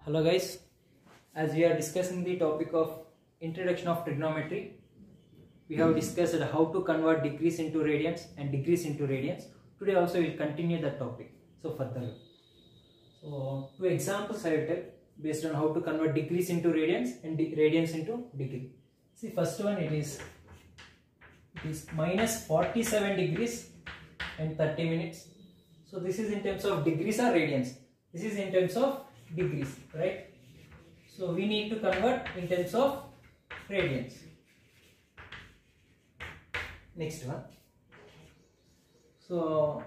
Hello guys, as we are discussing the topic of introduction of trigonometry, we have discussed how to convert degrees into radians and degrees into radians. Today also we will continue that topic. So further, two examples I will tell based on how to convert degrees into radians and radians into degree. See, first one it is minus 47 degrees and 30 minutes. So this is in terms of degrees or radians. This is in terms of degrees, right? So we need to convert in terms of radians. Next one. So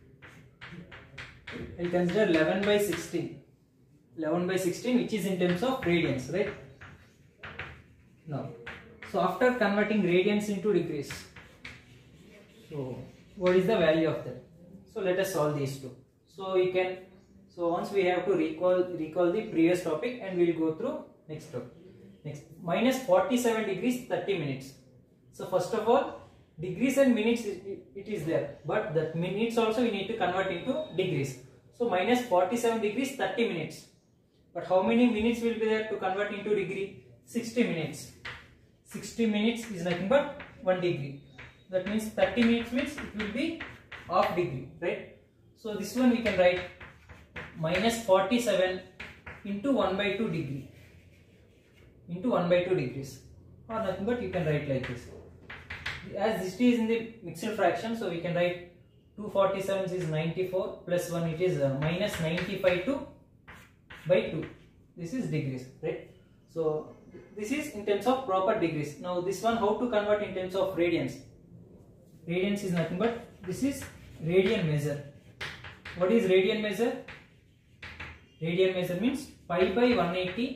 I consider 11 by 16. 11 by 16 which is in terms of radians, right? Now, so after converting radians into degrees, so what is the value of that? So let us solve these two. So once we have to recall the previous topic and we will go through next topic. Next, minus 47 degrees 30 minutes. So first of all, degrees and minutes it is there, but that minutes also we need to convert into degrees. So minus 47 degrees 30 minutes. But how many minutes will be there to convert into degree? 60 minutes. 60 minutes is nothing but 1 degree. That means 30 minutes means it will be half degree, right? So this one we can write minus 47 into 1 by 2 degree into 1 by 2 degrees, or nothing but you can write like this. As this is in the mixed fraction, so we can write 247 is 94 plus 1, it is minus 95 to by 2. This is degrees, right? So this is in terms of proper degrees. Now this one how to convert in terms of radians? Radians is nothing but this is radian measure. What is radian measure? Radian measure means pi by 180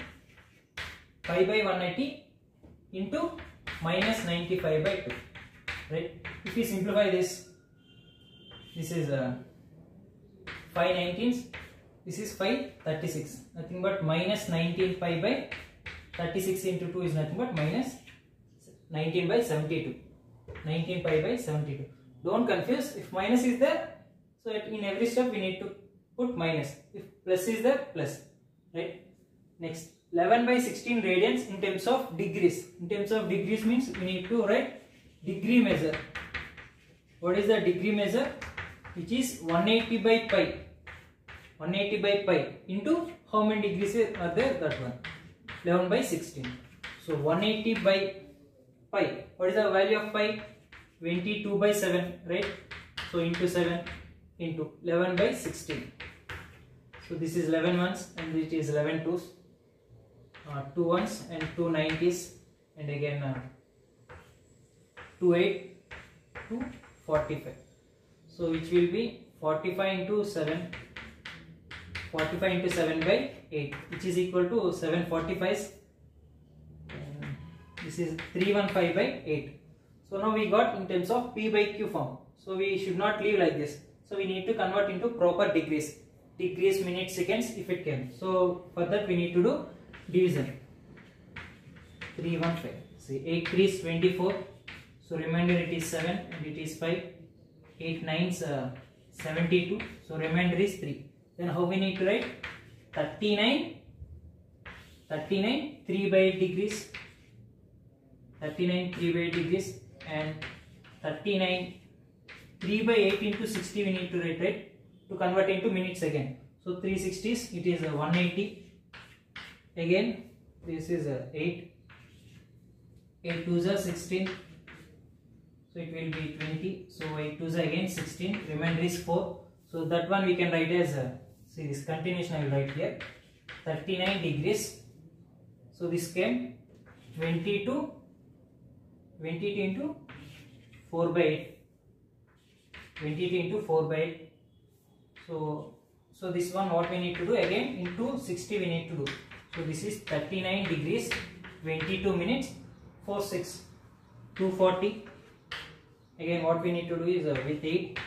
into minus 95 by 2, right? If we simplify this, this is 5 19ths, this is 5 36, nothing but minus 19 pi by 36 into 2 is nothing but minus 19 by 72, 19 pi by 72. Don't confuse, if minus is there, so in every step we need to put minus, if plus is there, plus, right? Next, 11 by 16 radians in terms of degrees. In terms of degrees means we need to write degree measure. What is the degree measure? Which is 180 by pi. 180 by pi into how many degrees are there? That one. 11 by 16. So 180 by pi. What is the value of pi? 22 by 7, right? So into 7 into 11 by 16. So this is 11 ones and it is 11 twos, 2 ones and 2 90s, and again 2 8 to 45. So which will be 45 into 7 by 8, which is equal to 745s. This is 315 by 8. So now we got in terms of P by Q form. So we should not leave like this. So we need to convert into proper degrees. Degrees, minutes, seconds if it can. So for that we need to do division. 315. See, 8 3 is 24. So remainder it is 7 and it is 5. 8 9 is 72. So remainder is 3. Then how we need to write? 39 3 by 8 degrees. 39 3 by 8 degrees and 39 3 by 8 into 60 we need to write, right? To convert into minutes again. So 360s, it is 180. Again, this is 8. 8 2s are 16. So it will be 20. So 8 2s are again 16. Remainder is 4. So that one we can write as, see this continuation I will write here. 39 degrees. So this came 22 into 4 by 8. 22 into 4 by 8. So this one what we need to do again into 60 we need to do. So this is 39 degrees 22 minutes 46 240. Again what we need to do is with 8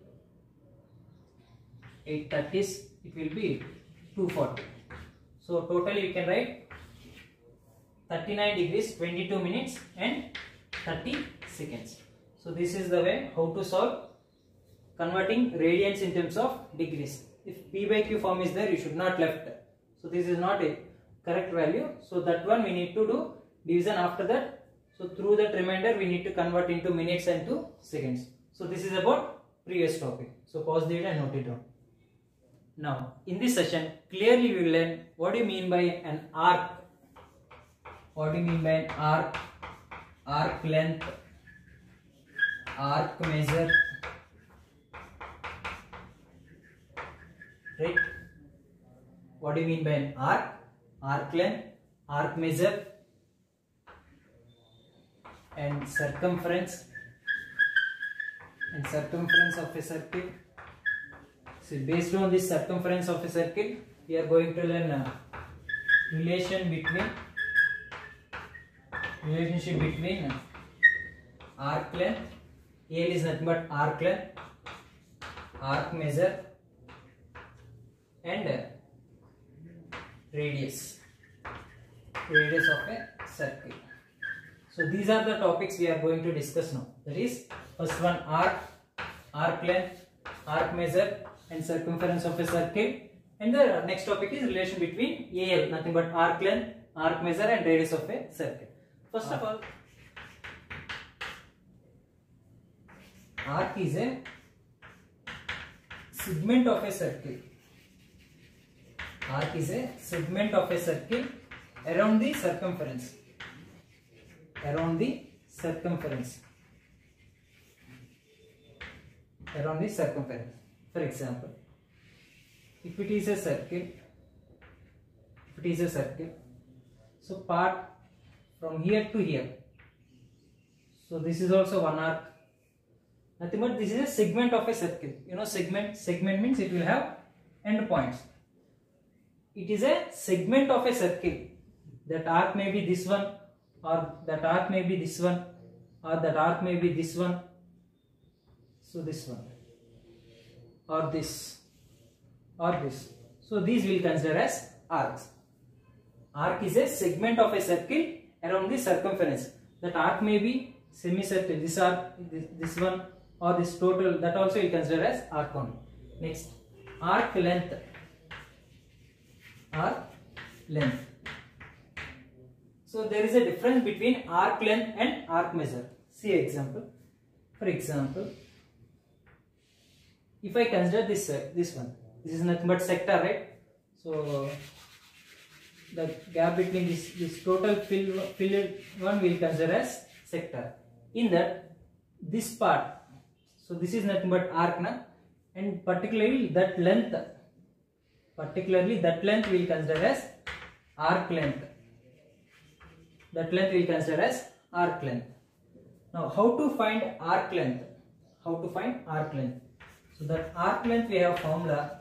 30s it will be 240. So totally you can write 39 degrees 22 minutes and 30 seconds. So this is the way how to solve converting radians in terms of degrees. If P by Q form is there, you should not left. So this is not a correct value. So that one we need to do division after that. So through that remainder we need to convert into minutes and to seconds. So this is about previous topic. So pause the video and note it down. Now in this session clearly we will learn what do you mean by an arc. What do you mean by an arc? Arc length, arc measure, right? What do you mean by an arc? Arc length, arc measure, and circumference of a circle. So based on this circumference of a circle, we are going to learn relationship between arc length. AL is nothing but arc length, arc measure, and radius of a circle. So these are the topics we are going to discuss now. That is, first one arc length, arc measure, and circumference of a circle. And the next topic is relation between AL, nothing but arc length, arc measure, and radius of a circle. First of all, arc is a segment of a circle. Arc is a segment of a circle around the circumference. For example, if it is a circle, so part from here to here, so this is also one arc. Nothing but this is a segment of a circle. You know, segment means it will have end points. It is a segment of a circle. That arc may be this one, or that arc may be this one, or that arc may be this one. So this one, or this, or this. So these will consider as arcs. Arc is a segment of a circle around the circumference. That arc may be semicircle, this arc, this one, or this total, that also we consider as arc only. Next, arc length. So there is a difference between arc length and arc measure. See example. For example, if I consider this one, this is nothing but sector, right? So the gap between this total filled one will consider as sector. In that, this part, so this is nothing but arc na, and particularly that length will consider as arc length. Now how to find arc length? So that arc length, we have formula.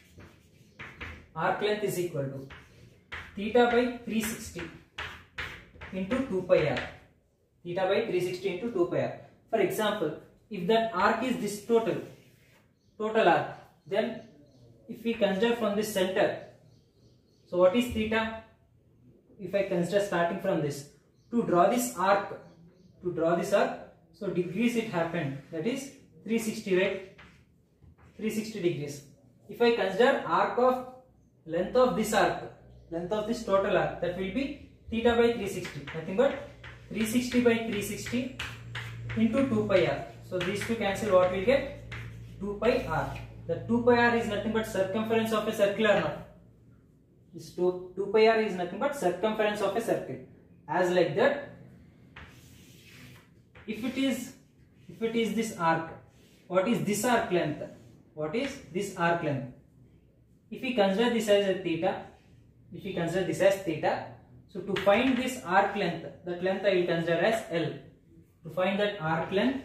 Arc length is equal to theta by 360 into 2 pi r. Theta by 360 into 2 pi r. For example, if that arc is this total arc, then if we consider from this center, so what is theta? If I consider starting from this, to draw this arc, so degrees it happened, that is 360, right? 360 degrees. If I consider arc of length of this total arc, that will be theta by 360, nothing but 360 by 360 into 2 pi r. So these two cancel, what we will get? 2 pi r. The 2 pi r is nothing but circumference of a circle or not? This 2 pi r is nothing but circumference of a circle. As like that, if it is this arc, what is this arc length? If we consider this as a theta, so to find this arc length, that length I will consider as L. To find that arc length,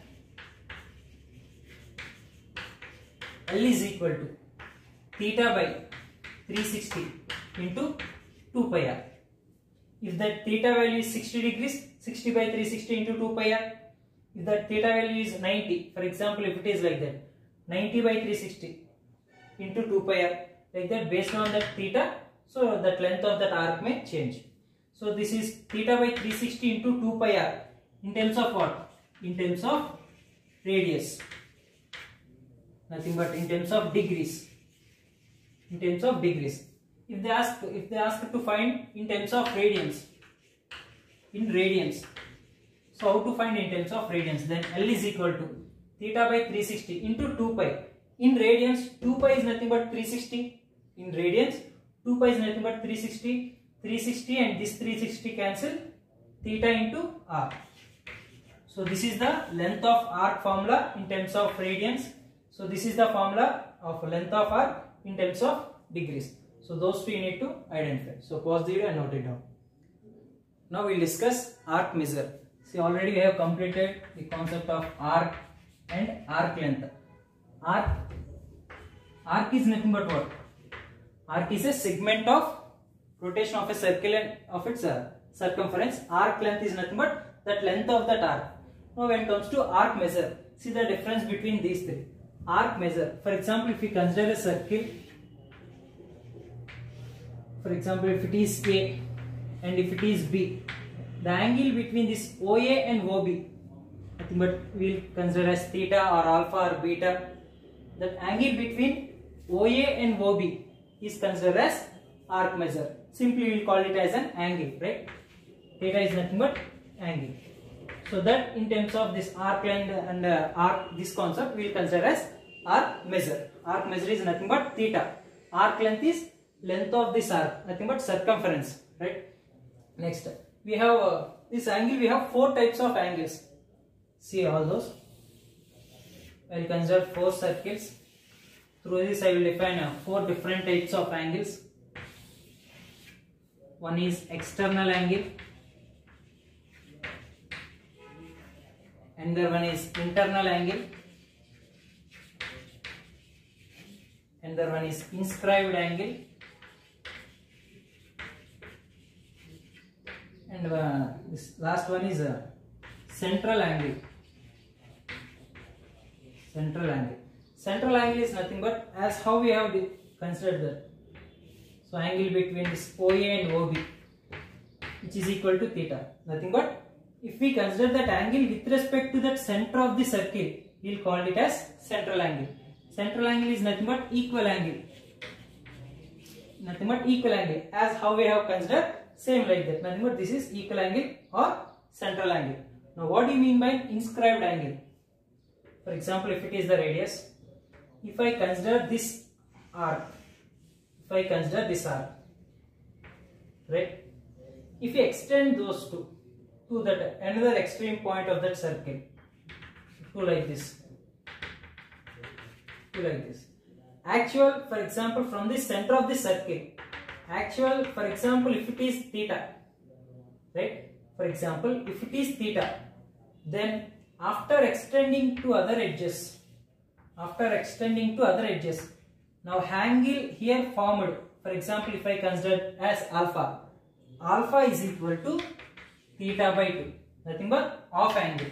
L is equal to theta by 360 into 2 pi r. If that theta value is 60 degrees, 60 by 360 into 2 pi r. If that theta value is 90, for example, if it is like that, 90 by 360 into 2 pi r, like that, based on that theta, so that length of that arc may change. So this is theta by 360 into 2 pi r in terms of what? In terms of radius. Nothing but in terms of degrees. If if they ask to find in terms of radians, in radians, so how to find in terms of radians? Then L is equal to theta by 360 into 2 pi. In radians, 2 pi is nothing but 360. In radians, 2 pi is nothing but 360. 360 and this 360 cancel. Theta into r. So this is the length of arc formula in terms of radians. So this is the formula of length of arc in terms of degrees. So those two you need to identify. So pause the video and note it down. Now we will discuss arc measure. See, already we have completed the concept of arc and arc length. Arc is nothing but what? Arc is a segment of rotation of a circle and of its circumference. Arc length is nothing but that length of that arc. Now when it comes to arc measure, see the difference between these three. Arc measure, for example, if we consider a circle, for example, if it is A and if it is B, the angle between this OA and OB, nothing but we will consider as theta or alpha or beta. That angle between OA and OB is considered as arc measure. Simply we will call it as an angle, right? Theta is nothing but angle. So that in terms of this arc length and arc, this concept we will consider as arc measure. Arc measure is nothing but theta. Arc length is length of this arc, nothing but circumference, right? Next, we have this angle. We have 4 types of angles. See all those. I will consider 4 circles. Through this I will define 4 different types of angles. One is external angle, another one is internal angle, another one is inscribed angle, and this last one is central angle. Central angle. Central angle is nothing but as how we have considered that. So angle between this OA and OB, which is equal to theta. Nothing but if we consider that angle with respect to that center of the circle, we will call it as central angle. Central angle is nothing but equal angle. Nothing but equal angle. As how we have considered, same like that. Nothing but this is equal angle or central angle. Now what do you mean by inscribed angle? For example, if it is the radius, if I consider this arc, right? If you extend those two to that another extreme point of that circle, to like this, actual, for example, from the center of the circle, actual, for example, if it is theta, right? For example, if it is theta, then after extending to other edges, now angle here formed, for example, if I consider as alpha is equal to theta by 2, nothing but off angle.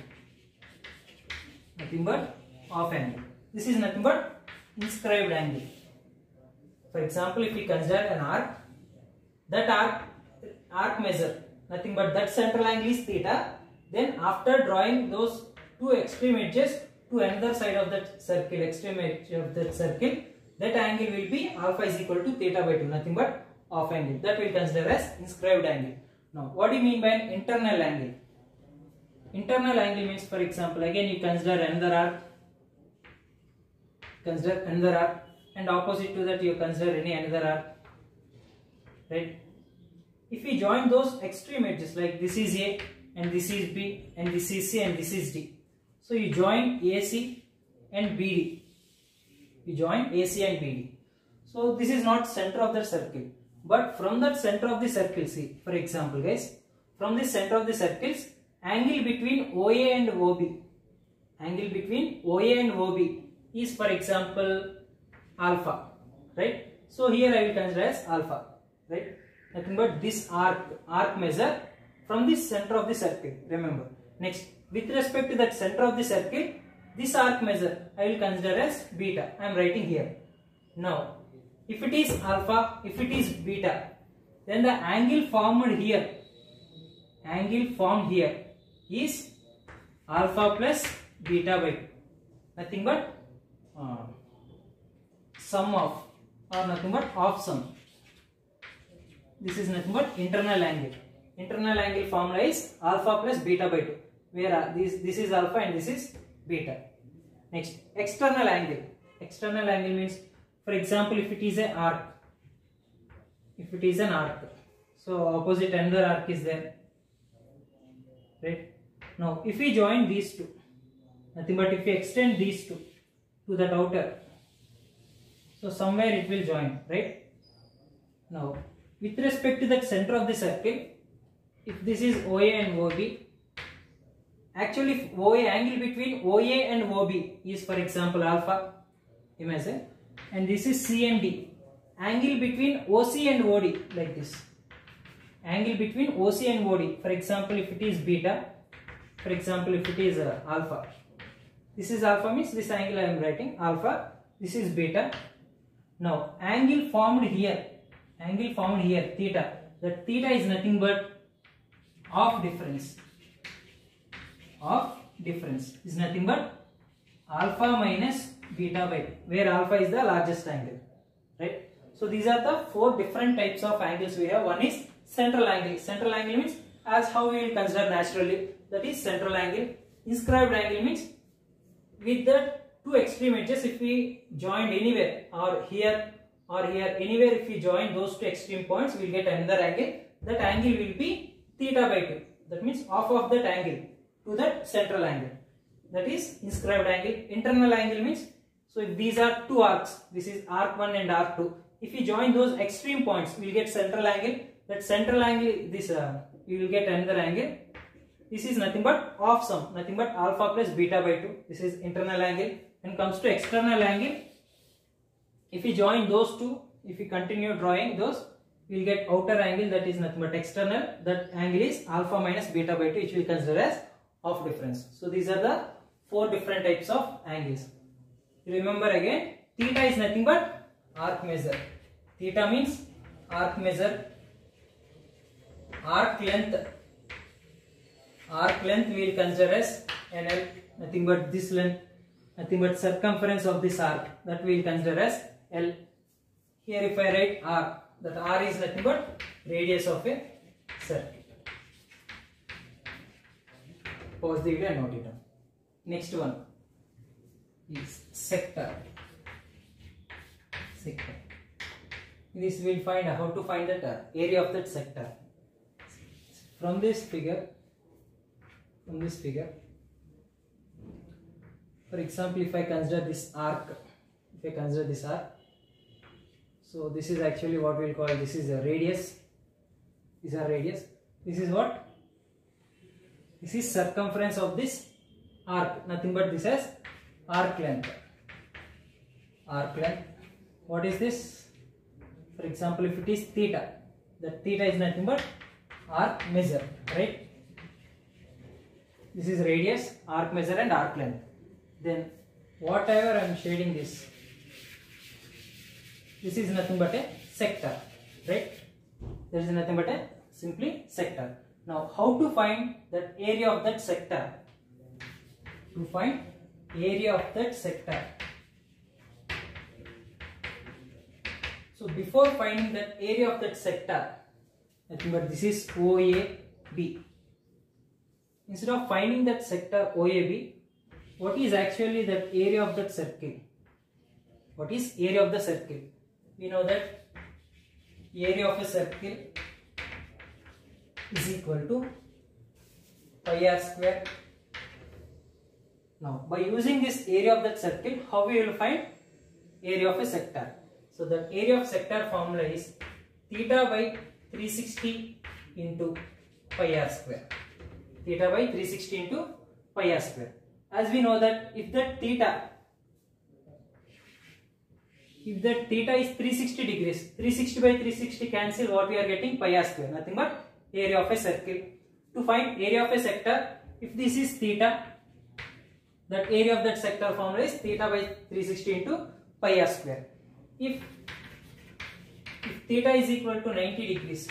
This is nothing but inscribed angle. For example, if we consider an arc, that arc measure, nothing but that central angle is theta. Then after drawing those 2 extreme edges to another side of that circle, extreme edge of that circle, that angle will be alpha is equal to theta by 2, nothing but off angle. That we will consider as inscribed angle. Now, what do you mean by an internal angle? Internal angle means, for example, again you consider another arc, and opposite to that you consider any another arc, right? If we join those extreme edges, like this is A and this is B and this is C and this is D, so you join AC and BD. So this is not center of the circle, but from that center of the circle, see, for example guys, from the center of the circles, angle between OA and OB is, for example, alpha, right? So here I will consider as alpha, right? Nothing but this arc measure from the center of the circle, remember. Next, with respect to that center of the circle, this arc measure I will consider as beta. I am writing here. Now, if it is alpha, if it is beta, then the angle formed here is alpha plus beta by 2. Nothing but sum of, or nothing but off sum. this is nothing but internal angle. Internal angle formula is alpha plus beta by 2, where this is alpha and this is beta. Next, external angle. External angle means, for example, if it is an arc, so opposite another arc is there, right? Now, if we join these two, nothing but if we extend these two to that outer, so somewhere it will join, right? Now, with respect to the center of the circle, if this is OA and OB, actually if OA angle between OA and OB is, for example, alpha, imagine, and this is C and D, angle between OC and OD, like this, angle between OC and OD, for example, if it is beta, for example, if it is alpha, this is alpha means this angle I am writing alpha, this is beta. Now, angle formed here, theta, that theta is nothing but of difference is nothing but alpha minus beta by 2, where alpha is the largest angle, right? So these are the 4 different types of angles we have. One is central angle. Central angle means as how we will consider naturally, that is central angle. Inscribed angle means with the 2 extreme edges, if we joined anywhere or here anywhere, if we join those 2 extreme points, we will get another angle. That angle will be theta by 2. That means half of that angle to that central angle. That is inscribed angle. Internal angle means, so if these are 2 arcs, this is arc 1 and arc 2. If we join those extreme points, we will get central angle. That central angle, this we will get another angle. This is nothing but half sum, nothing but alpha plus beta by 2. This is internal angle. When comes to external angle, if we join those 2, if we continue drawing those, we will get outer angle, that is nothing but external. That angle is alpha minus beta by 2, which we consider as half difference. So these are the 4 different types of angles. Remember again, theta is nothing but arc measure. Theta means arc measure. Arc length we will consider as NL, nothing but this length, nothing but circumference of this arc, that we will consider as L. Here if I write R, that R is nothing but radius of a circle. Pause the video and note it down. Next one is sector. This we will find how to find that area of that sector. From this figure, for example, if I consider this arc, so this is actually what we will call, this is a radius. This is what? This is circumference of this arc, nothing but this as arc length. What is this? For example, if it is theta, that theta is nothing but arc measure, right? This is radius, arc measure and arc length. Then whatever I am shading this is nothing but a sector, right? There is nothing but a simply sector. Now how to find that area of that sector? To find area of that sector. So before finding that area of that sector, nothing but this is OAB. Instead of finding that sector OAB, what is actually that area of that circle? What is area of the circle? We know that area of a circle is equal to pi r square. Now by using this area of that circle, how we will find area of a sector? So the area of sector formula is theta by 360 into pi r square. Theta by 360 into pi r square. As we know that if that theta is 360 degrees, 360 by 360 cancel, what we are getting? Pi r square, nothing but area of a circle. To find area of a sector, if this is theta, that area of that sector formula is theta by 360 into pi r square. If theta is equal to 90 degrees,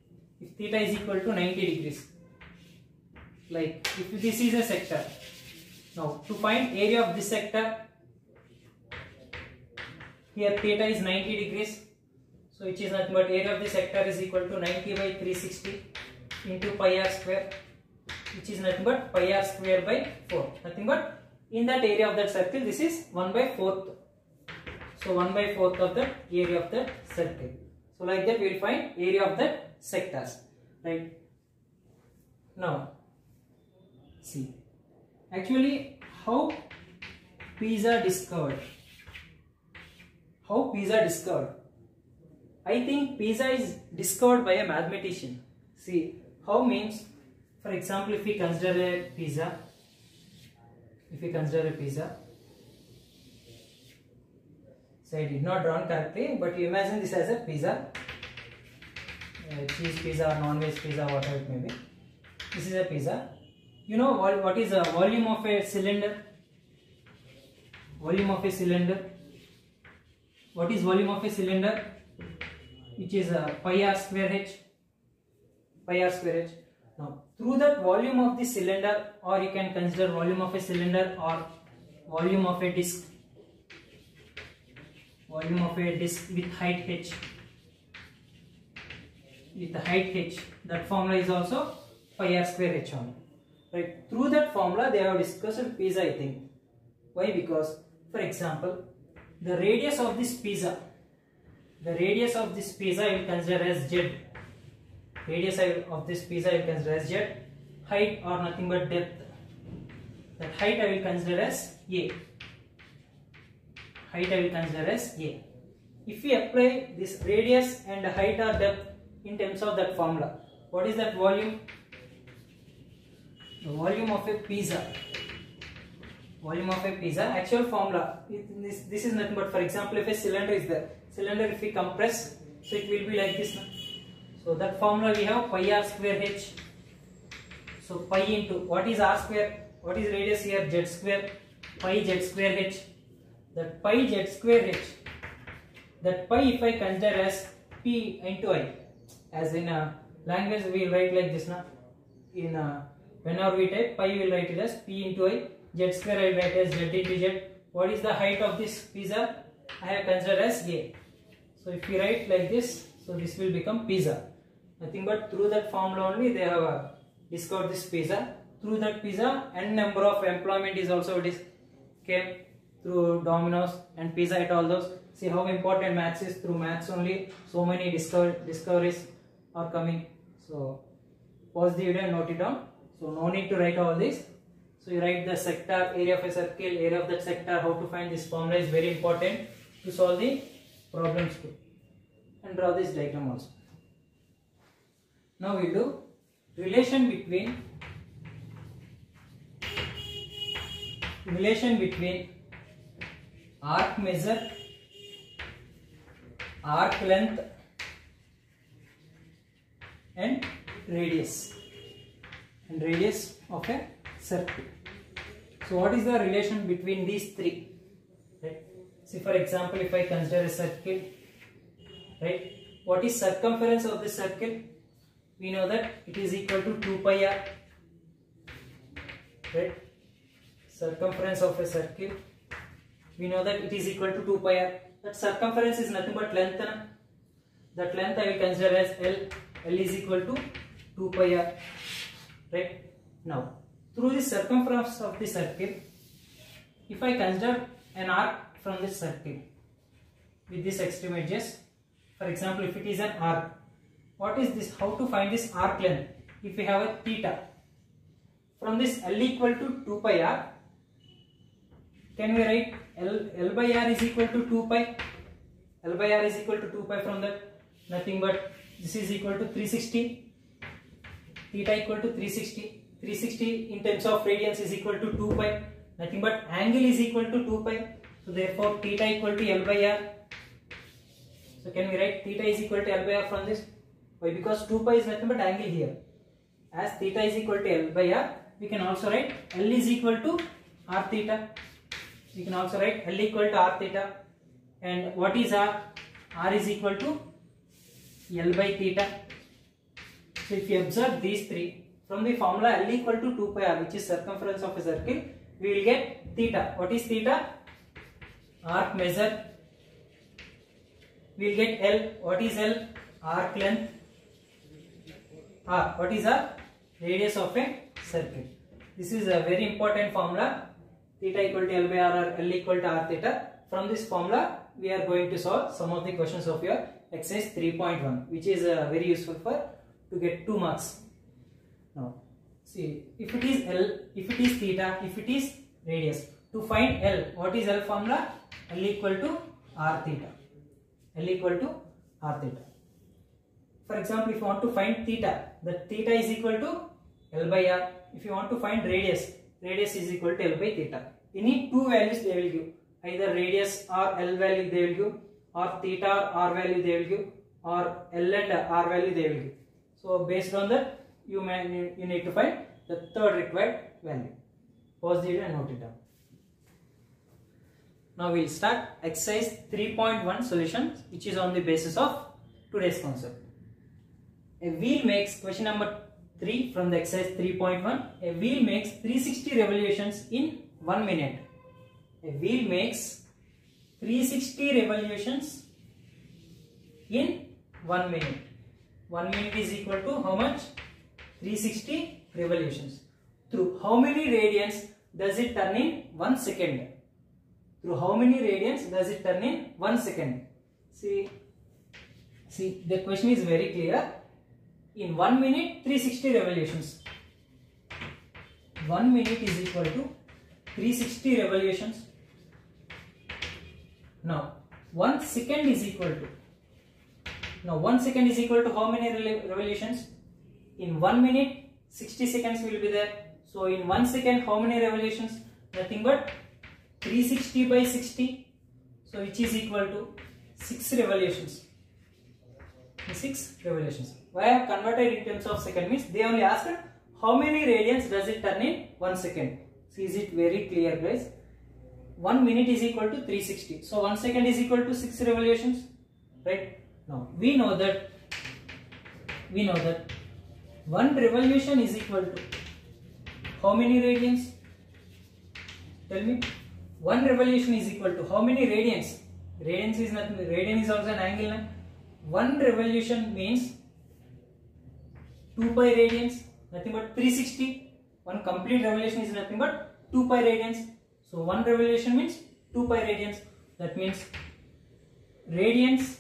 like if this is a sector, now to find area of this sector, here theta is 90 degrees. So So which is nothing but area of the sector is equal to 90 by 360 into pi r square, which is nothing but pi r square by 4. Nothing but in that area of that circle, this is 1 by 4th. So 1 by 4th of the area of that circle. So like that we will find area of that sectors. Right. Now see, actually how pizza discovered? How pizza discovered? I think pizza is discovered by a mathematician. See, how means, for example, if we consider a pizza, so I did not draw correctly, but you imagine this as a pizza, cheese pizza or non-veg pizza, whatever it may be. This is a pizza. You know what is the volume of a cylinder? Volume of a cylinder. What is volume of a cylinder? Which is pi r square h. Pi r square h. Now, through that volume of the cylinder, or you can consider volume of a cylinder or volume of a disc. Volume of a disc with height h. With the height h. That formula is also pi r square h only. Right. Through that formula, they have discussed pizza, I think. Why? Because, for example, the radius of this pizza, I will consider as z. Radius of this pizza I will consider as z. Height or nothing but depth. That height I will consider as a. If we apply this radius and height or depth in terms of that formula, what is that volume? The volume of a pizza. Actual formula. This is nothing but, for example, if a cylinder is there. Cylinder, if we compress, so it will be like this. So that formula we have pi r square h. So pi into what is r square? What is radius here? Z square. Pi z square h. That pi z square h. That pi if I consider as p into I. As in language we will write like this now. In whenever we type pi, we will write it as p into I. Z square I will write as z into z. What is the height of this pizza? I have considered as a. So if we write like this, so this will become pizza. Nothing but through that formula only they have discovered this pizza. Through that pizza, n number of employment is also came through Domino's and Pizza Hut, all those. See how important maths is. Through maths only so many discoveries are coming. So pause the video and note it down. So no need to write all this. So you write the sector, area of a circle, area of that sector, how to find this formula is very important to solve the problems too. And draw this diagram also. Now we do relation between arc measure, arc length and radius of a circle. So what is the relation between these three? Right. See, for example, if I consider a circle, right, what is circumference of the circle? We know that it is equal to 2 pi r. Right. Circumference of a circle, we know that it is equal to 2 pi r. That circumference is nothing but length. That length I will consider as L. L is equal to 2 pi r. Right. Now, through the circumference of the circle, if I consider an arc from this circle with this extreme edges, for example, if it is an arc, what is this? How to find this arc length? If we have a theta, from this L equal to 2 pi r, can we write L by r is equal to 2 pi? L by r is equal to 2 pi. From that, nothing but this is equal to 360. Theta equal to 360. 360 in terms of radians is equal to 2 pi. Nothing but angle is equal to 2 pi. So therefore theta equal to L by r. So can we write theta is equal to L by r from this? Why? Because 2 pi is nothing but angle here. As theta is equal to L by r, we can also write L is equal to r theta. We can also write L equal to r theta. And what is r? R is equal to L by theta. So if you observe these three, from the formula L equal to 2 pi r, which is circumference of a circle, we will get theta. What is theta? Arc measure we'll get L. What is L? Arc length. R. What is R? Radius of a circle. This is a very important formula. Theta equal to L by R or L equal to R theta. From this formula, we are going to solve some of the questions of your exercise 3.1, which is very useful for to get 2 marks. Now, see, if it is L, if it is theta, if it is radius, to find L, what is L formula? L equal to R theta. L equal to R theta. For example, if you want to find theta, the theta is equal to L by R. If you want to find radius, radius is equal to L by theta. Any two values they will give. Either radius or L value they will give, or theta or R value they will give, or L and R value they will give. So based on that, you need to find the third required value. Pause the video and note it down. Now we will start exercise 3.1 solution, which is on the basis of today's concept. A wheel makes, question number 3 from the exercise 3.1, a wheel makes 360 revolutions in 1 minute. A wheel makes 360 revolutions in 1 minute. 1 minute is equal to how much? 360 revolutions. Through how many radians does it turn in 1 second? Through how many radians does it turn in 1 second? See, the question is very clear. In 1 minute, 360 revolutions. 1 minute is equal to 360 revolutions. Now, 1 second is equal to. Now, 1 second is equal to how many revolutions? In 1 minute, 60 seconds will be there. So, in 1 second, how many revolutions? Nothing but 360 by 60. So, which is equal to 6 revolutions. 6 revolutions. Why I have converted in terms of second means they only asked how many radians does it turn in 1 second. See, is it very clear, guys? 1 minute is equal to 360. So 1 second is equal to 6 revolutions, right? Now we know that 1 revolution is equal to how many radians? Tell me. 1 revolution is equal to how many radians? Radians is nothing. Radian is also an angle. Na? 1 revolution means 2 pi radians, nothing but 360. 1 complete revolution is nothing but 2 pi radians. So 1 revolution means 2 pi radians. That means radians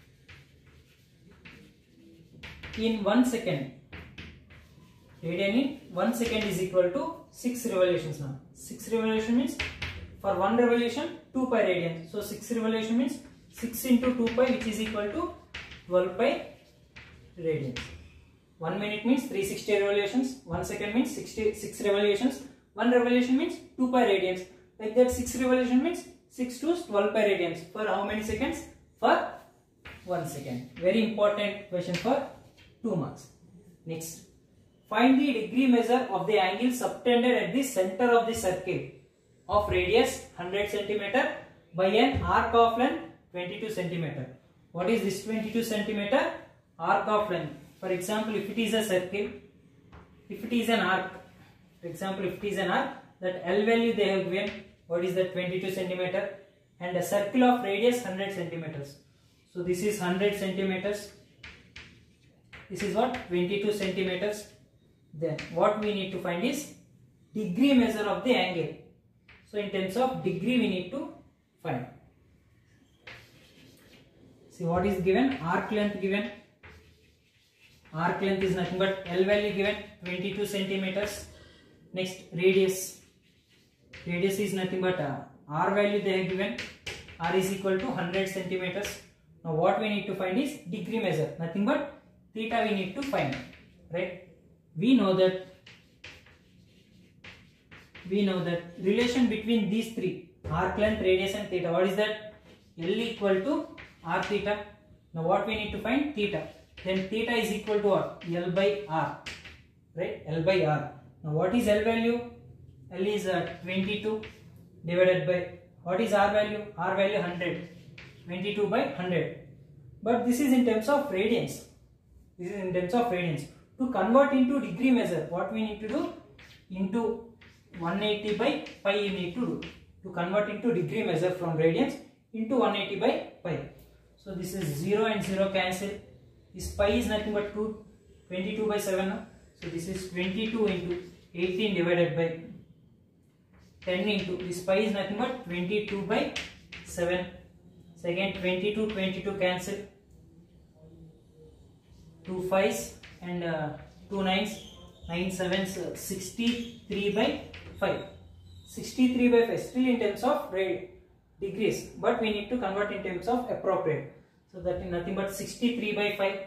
in 1 second. Radian in 1 second is equal to 6 revolutions now. 6 revolution means for 1 revolution 2 pi radians. So 6 revolution means 6 into 2 pi, which is equal to 12 pi radians. 1 minute means 360 revolutions. 1 second means 6 revolutions. 1 revolution means 2 pi radians. Like that, 6 revolution means 6 to 12 pi radians. For how many seconds? For 1 second. Very important question for 2 marks. Next, find the degree measure of the angle subtended at the center of the circle of radius 100 cm by an arc of length 22 cm. What is this 22 cm? Arc of length. For example, if it is a circle, if it is an arc, for example, if it is an arc, that L value they have given, what is that 22 cm, and a circle of radius 100 centimeters. So this is 100 centimeters. This is what? 22 centimeters. Then what we need to find is degree measure of the angle. So in terms of degree we need to find. See what is given? Arc length given. Arc length is nothing but L value given 22 centimeters. Next, radius. Radius is nothing but R value they have given. R is equal to 100 centimeters. Now what we need to find is degree measure. Nothing but theta we need to find. Right? We know that relation between these three, arc length, radius and theta. What is that? L equal to R theta. Now what we need to find? Theta. Then theta is equal to what? L by R. Right? L by R. Now what is L value? L is 22 divided by, what is R value? R value 100. 22 by 100. But this is in terms of radians. This is in terms of radians. To convert into degree measure, what we need to do? Into 180 by pi you need to do. To convert into degree measure from radians into 180 by pi. So this is 0 and 0 cancel. This pi is nothing but 22 by 7. No? So this is 22 into 18 divided by 10 into this pi is nothing but 22 by 7. Second 22 cancel. 2 5s and 2 9s. 9 7s 63 by 5. 63 by 5 still in terms of degrees, but we need to convert in terms of appropriate. So that is nothing but 63 by 5.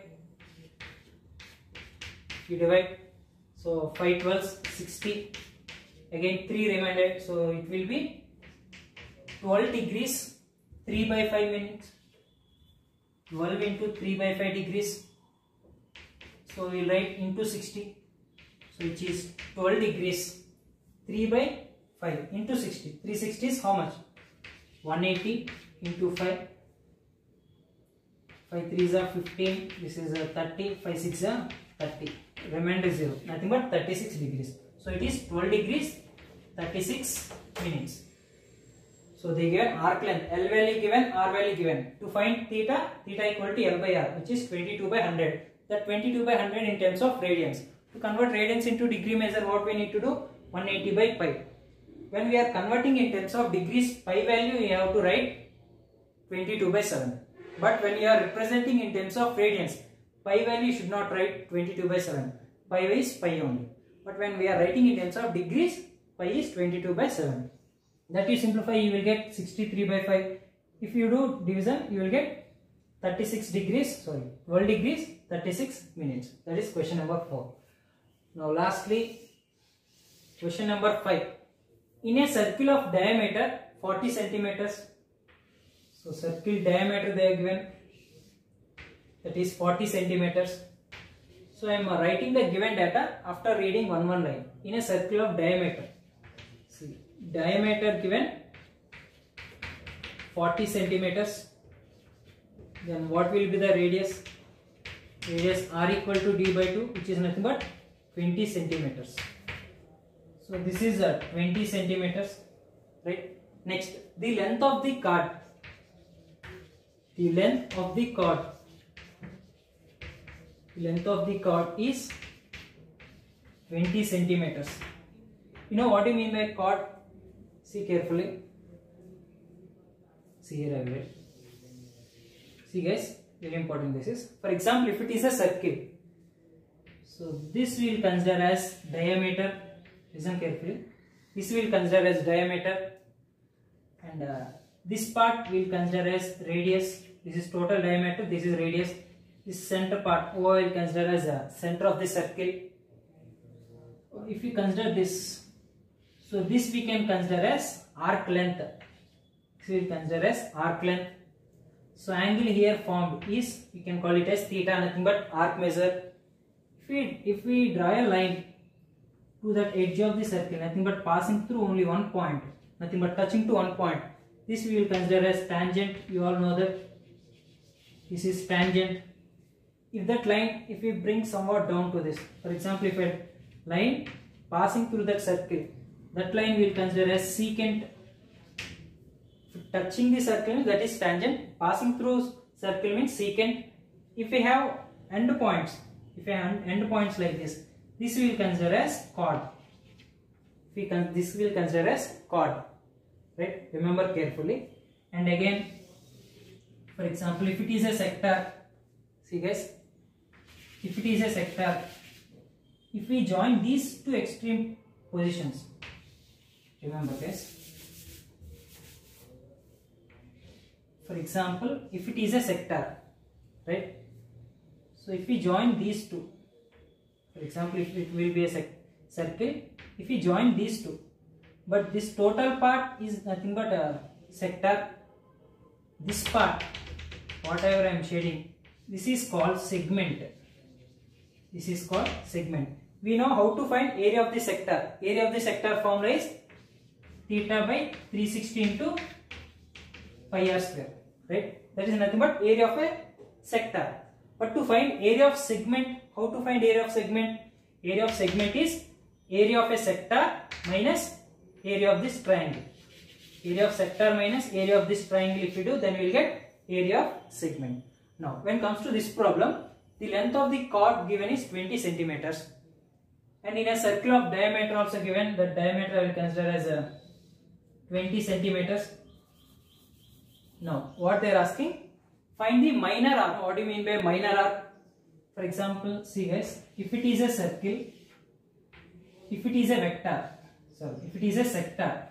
You divide. So 5 12s 60. Again 3 remainder. So it will be 12 degrees 3 by 5 minutes. 12 into 3 by 5 degrees. So we will write into 60. So which is 12 degrees 3 by 5 into 60. 360 is how much? 180 into 5. 5 3s are 15. This is 30. 5 6 are 30. Remainder 0. Nothing but 36 degrees. So it is 12 degrees 36 minutes. So they given arc length. L value given, R value given. To find theta, theta equal to L by R, which is 22 by 100. That 22 by 100 in terms of radians. To convert radians into degree measure, what we need to do? 180 by pi. When we are converting in terms of degrees, pi value we have to write 22 by 7. But when you are representing in terms of radians, pi value should not write 22 by 7. Pi is pi only. But when we are writing in terms of degrees, pi is 22 by 7. That you simplify, you will get 63 by 5. If you do division, you will get 36 degrees, 12 degrees 36 minutes. That is question number 4. Now lastly, question number 5. In a circle of diameter 40 centimeters, so circle diameter they are given, that is 40 centimeters. So I am writing the given data after reading one line. In a circle of diameter, see, diameter given 40 centimeters. Then what will be the radius? Radius R equal to D by 2, which is nothing but 20 centimeters. So this is 20 centimeters, right? Next, the length of the chord. The length of the chord. The length of the chord is 20 centimeters. You know what I mean by chord? See carefully. See here I will write. See guys, very important this is. For example, if it is a circle, so this we will consider as diameter. Listen carefully. This we will consider as diameter, and this part we will consider as radius. This is total diameter. This is radius. This center part O we will consider as the center of the circle. If you consider this, so this we can consider as arc length. This we will consider as arc length. So angle here formed is, we can call it as theta, nothing but arc measure. If we draw a line to that edge of the circle, nothing but passing through only one point, nothing but touching to one point, this we will consider as tangent. You all know that this is tangent. If that line, if we bring somewhat down to this, for example, if a line passing through that circle, that line we will consider as secant. Touching the circle, that is tangent. Passing through circle means secant. If we have end points, like this, this we will consider as chord. This we will consider as chord, right? Remember carefully. And again, for example, if it is a sector, see guys, if it is a sector, if we join these two extreme positions, remember guys. For example, if it is a sector, right? So if we join these two, for example, if it will be a circle, if we join these two, but this total part is nothing but a sector. This part, whatever I am shading, this is called segment. This is called segment. We know how to find area of the sector. Area of the sector formula is theta by 360 into pi r square, right? That is nothing but area of a sector. But to find area of segment, how to find area of segment? Area of segment is area of a sector minus area of this triangle. Area of sector minus area of this triangle, if you do, then we will get area of segment. Now when comes to this problem, the length of the chord given is 20 centimeters, and in a circle of diameter also given, the diameter I will consider as 20 centimeters. Now what they are asking, find the minor arc. What do you mean by minor arc? For example, see guys, if it is a circle, if it is a vector, sorry, if it is a sector,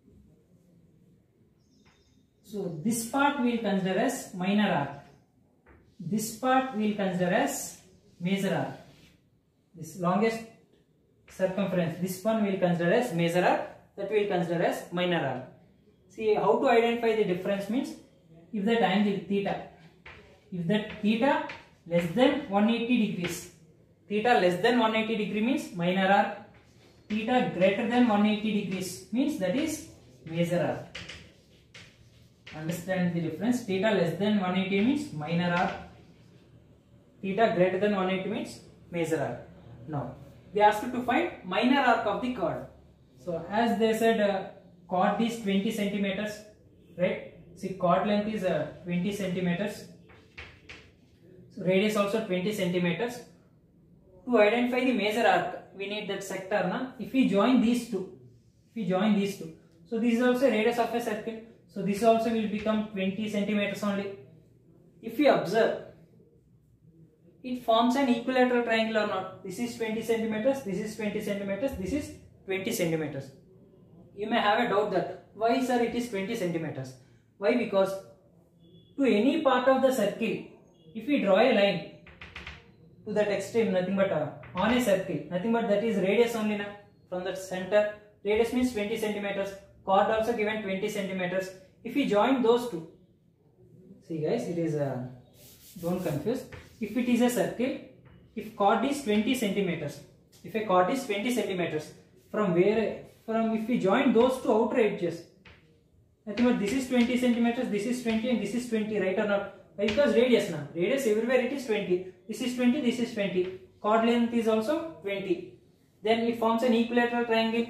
so this part we will consider as minor arc, this part we will consider as major arc, this longest circumference, this one we will consider as major arc, that we will consider as minor arc. See how to identify the difference means, if that angle theta, if that theta less than 180 degrees, theta less than 180 degree means minor arc, theta greater than 180 degrees means that is major arc. Understand the difference? Theta less than 180 means minor arc, theta greater than 180 means major arc. Now they asked you to find minor arc of the chord. So as they said, chord is 20 centimeters, right? See, chord length is 20 centimeters. So radius also 20 centimeters. To identify the major arc, we need that sector. Na? If we join these two, so this is also radius of a circle. So this also will become 20 centimeters only. If we observe, it forms an equilateral triangle or not? This is 20 centimeters, this is 20 centimeters, this is 20 centimeters. You may have a doubt that why sir it is 20 centimeters. Why? Because to any part of the circle, if we draw a line to that extreme, nothing but on a circle, nothing but that is radius only now. From that center, radius means 20 centimeters, chord also given 20 centimeters. If we join those two, see guys, it is don't confuse. If it is a circle, if chord is 20 centimeters, if a chord is 20 centimeters, from if we join those two outer edges, nothing but this is 20 centimeters, this is 20 and this is 20, right or not? Because radius now, radius everywhere it is 20, this is 20, this is 20, chord length is also 20. Then it forms an equilateral triangle.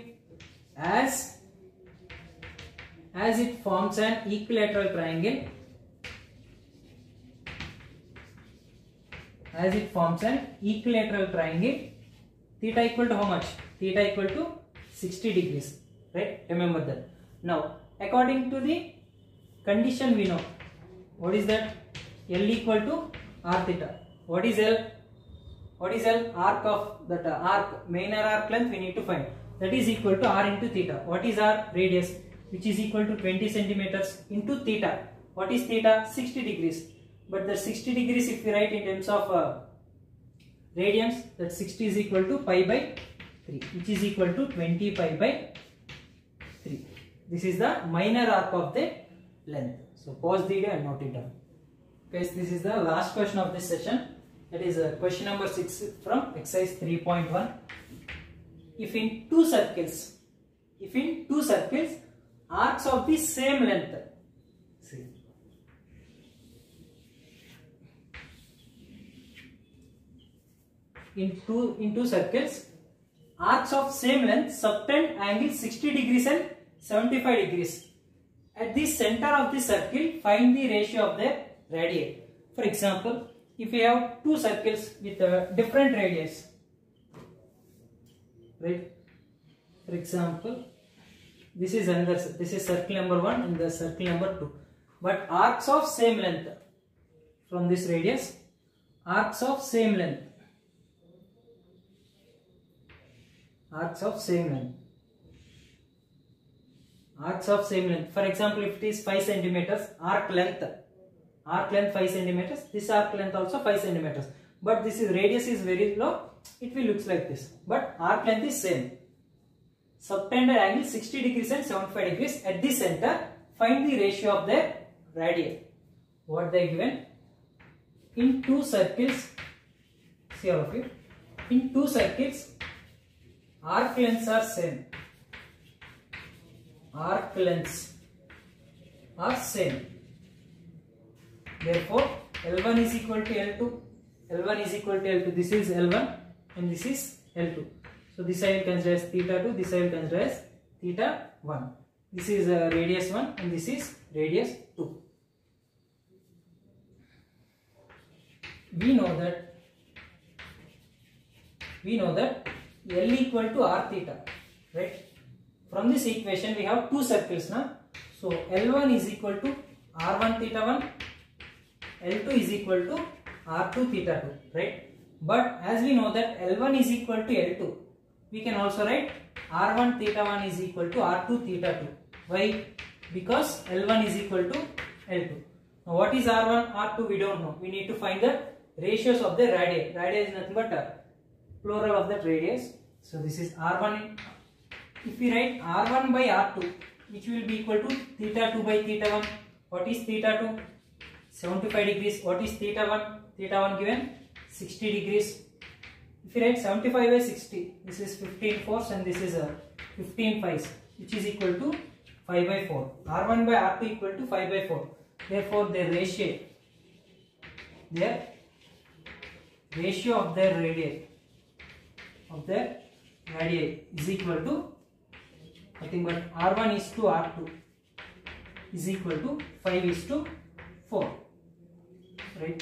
As it forms an equilateral triangle, theta equal to how much? Theta equal to 60 degrees, right? Remember that. Now, according to the condition we know, what is that? L equal to r theta. What is L? Arc of that arc, minor arc length we need to find. That is equal to r into theta. What is r? Radius, which is equal to 20 centimeters into theta. What is theta? 60 degrees. But the 60 degrees, if we write in terms of radians, that 60 is equal to pi by 3, which is equal to 20 pi by 3. This is the minor arc of the length. So pause the video and note it down. Guys, this is the last question of this session. That is question number 6 from exercise 3.1. If in two circles, arcs of the same length, see, in two circles, arcs of same length subtend angles 60 degrees and 75 degrees. At the center of the circle, find the ratio of their radii. For example, if we have two circles with different radius, right? For example, this is circle number 1 and the circle number 2. But arcs of same length from this radius, arcs of same length. For example, if it is 5 centimeters, arc length 5 centimeters, this arc length also 5 centimeters. But this radius is very low, it will looks like this. But arc length is same. Subtended angle 60 degrees and 75 degrees. At the center, find the ratio of their radii. What they given? In two circles, see all of you. In two circles, arc lengths are same. Therefore, L1 is equal to L2. This is L1 and this is L2. So this I will consider as theta 2. This I will consider as theta 1. This is radius 1 and this is radius 2. we know that L equal to r theta, right? From this equation we have two circles now. So L1 is equal to r1 theta 1, L2 is equal to r2 theta 2, right? But as we know that L1 is equal to L2, we can also write r1 theta 1 is equal to r2 theta 2. Why? Because L1 is equal to L2. Now what is r1, r2? We don't know. We need to find the ratios of the radii. Radii is nothing but a plural of that radius. So this is r1. If we write r1 by r2, which will be equal to theta 2 by theta 1. What is theta 2? 75 degrees. What is theta 1? Theta 1 given 60 degrees. If you write 75 by 60, this is 15 fourths and this is 15 fives, which is equal to 5 by 4. R1 by R2 equal to 5 by 4. Therefore, the ratio of their radii is equal to nothing but R1 is to R2 is equal to 5 is to 4, right?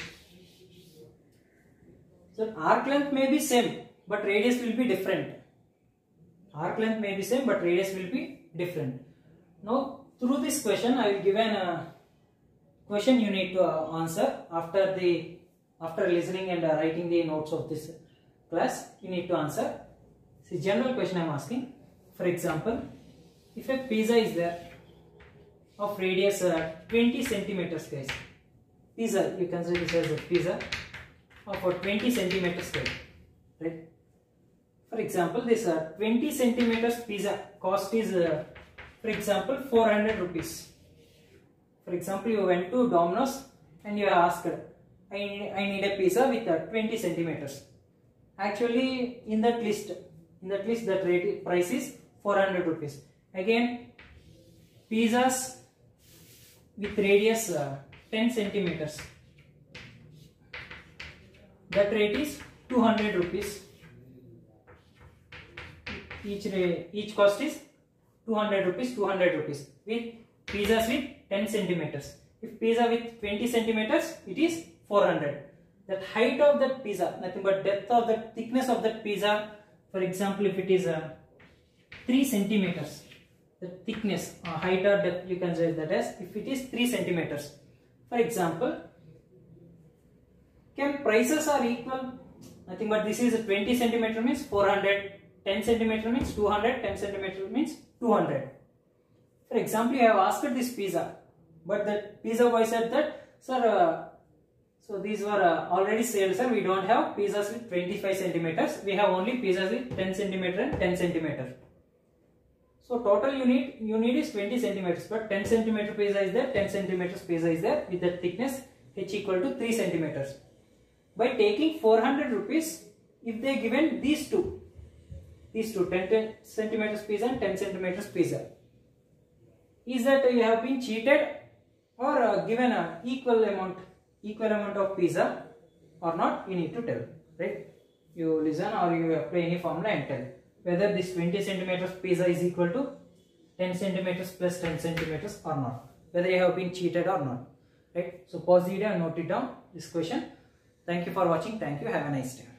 So arc length may be same, but radius will be different. Arc length may be same, but radius will be different. Now, through this question, I will give a question you need to answer after listening and writing the notes of this class. You need to answer. See, general question I am asking. For example, if a pizza is there of radius 20 centimeters, guys. Pizza, you consider this as a pizza of 20 centimeters square, right? For example, this 20 centimeters pizza cost is, for example, 400 rupees. For example, you went to Domino's and you asked, I need a pizza with 20 centimeters. Actually, in that list, that rate price is 400 rupees. Again, pizzas with radius 10 centimeters. That rate is 200 rupees. Each cost is 200 rupees, 200 rupees. With pizzas with 10 centimeters. If pizza with 20 centimeters, it is 400. That height of that pizza, nothing but depth of the thickness of that pizza. For example, if it is 3 centimeters, the thickness, height or depth, you can say that as if it is 3 centimeters. For example, can prices are equal? Nothing but this is 20 centimeter means 400, 10 centimeter means 200, 10 centimeter means 200. For example, you have asked this pizza, but the pizza boy said that, sir, so these were already sold, sir. We don't have pizzas with 25 centimeters. We have only pizzas with 10 centimeter and 10 centimeter. So total you need is 20 centimeters, but 10 centimeter pizza is there, 10 centimeters pizza is there with the thickness h equal to 3 centimeters. By taking 400 rupees, if they given these two 10 centimeters pizza and 10 centimeters pizza, is that you have been cheated or given a equal amount of pizza or not? You need to tell, right? You listen or you apply any formula and tell whether this 20 centimeters pizza is equal to 10 centimeters plus 10 centimeters or not, whether you have been cheated or not, right? So pause the video and note it down, this question. Thank you for watching. Thank you. Have a nice day.